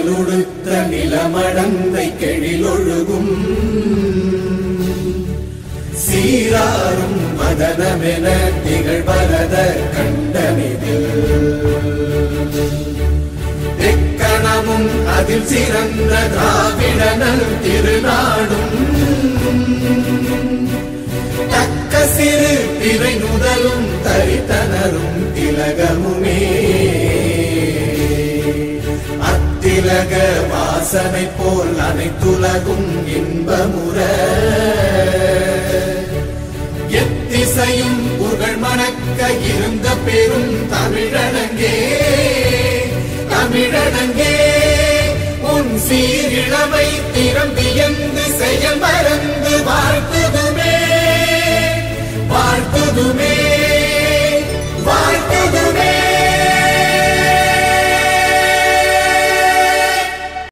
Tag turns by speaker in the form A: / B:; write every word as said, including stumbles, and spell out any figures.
A: மணலுடுத்த நிலமடந்தை கெழிலொழுகும் சீராரும் மதனமென திகழ்வரத கண்டமிதில் எக்கணமும் அதில் சிறந்த திராவிடனல் திருநாடும் தக்க சிறு திரை நுதலும் தரித்தனரும் திலகமுமே அத்திலக வாசனை போல் அனைத்துலகும் இன்பமுற எத்திசையும் புகழ் மணக்க இருந்த பெரும் தமிழனங்கே தமிழனங்கே உன் சீரிழமை